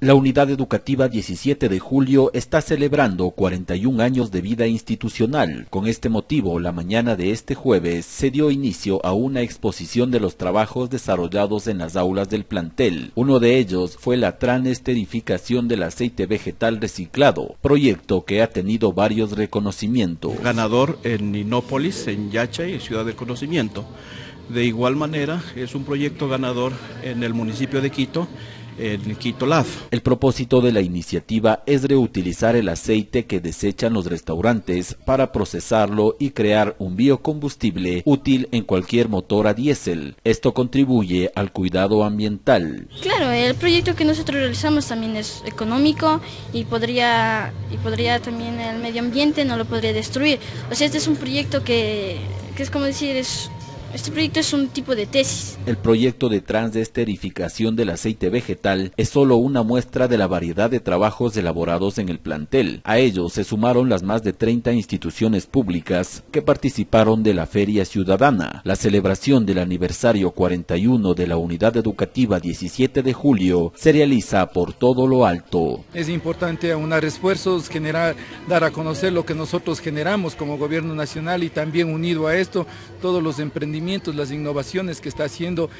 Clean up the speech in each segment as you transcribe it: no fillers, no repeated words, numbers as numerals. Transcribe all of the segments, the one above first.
La Unidad Educativa 17 de Julio está celebrando 41 años de vida institucional. Con este motivo, la mañana de este jueves se dio inicio a una exposición de los trabajos desarrollados en las aulas del plantel. Uno de ellos fue la transesterificación del aceite vegetal reciclado, proyecto que ha tenido varios reconocimientos. Ganador en Inópolis, en Yachay, Ciudad del Conocimiento. De igual manera, es un proyecto ganador en el municipio de Quito, en Quito Lab. El propósito de la iniciativa es reutilizar el aceite que desechan los restaurantes para procesarlo y crear un biocombustible útil en cualquier motor a diésel. Esto contribuye al cuidado ambiental. Claro, el proyecto que nosotros realizamos también es económico y podría también el medio ambiente no lo podría destruir. O sea, este es un proyecto que es como decir, este proyecto es un tipo de tesis. El proyecto de transesterificación del aceite vegetal es solo una muestra de la variedad de trabajos elaborados en el plantel. A ellos se sumaron las más de 30 instituciones públicas que participaron de la Feria Ciudadana. La celebración del aniversario 41 de la Unidad Educativa 17 de Julio se realiza por todo lo alto. Es importante aunar esfuerzos, dar a conocer lo que nosotros generamos como gobierno nacional y también unido a esto todos los emprendimientos, las innovaciones que está haciendo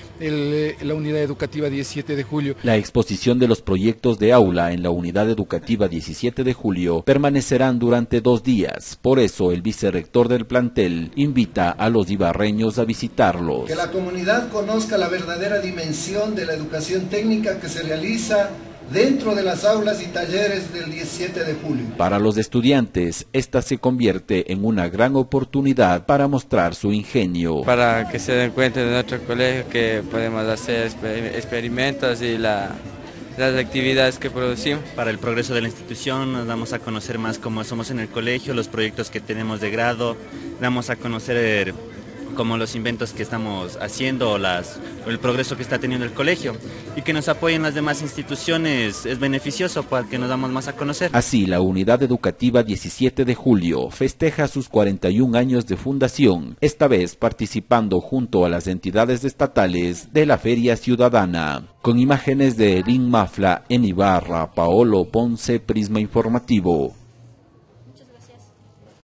la Unidad Educativa 17 de Julio. La exposición de los proyectos de aula en la Unidad Educativa 17 de Julio permanecerán durante 2 días. Por eso el vicerrector del plantel invita a los ibarreños a visitarlos. Que la comunidad conozca la verdadera dimensión de la educación técnica que se realiza dentro de las aulas y talleres del 17 de julio. Para los estudiantes, esta se convierte en una gran oportunidad para mostrar su ingenio. Para que se den cuenta de nuestro colegio que podemos hacer experimentos y las actividades que producimos. Para el progreso de la institución nos damos a conocer más cómo somos en el colegio, los proyectos que tenemos de grado, damos a conocer como los inventos que estamos haciendo, el progreso que está teniendo el colegio, y que nos apoyen las demás instituciones es beneficioso para que nos damos más a conocer. Así, la Unidad Educativa 17 de Julio festeja sus 41 años de fundación, esta vez participando junto a las entidades estatales de la Feria Ciudadana. Con imágenes de Erin Mafla en Ibarra, Paolo Ponce, Prisma Informativo.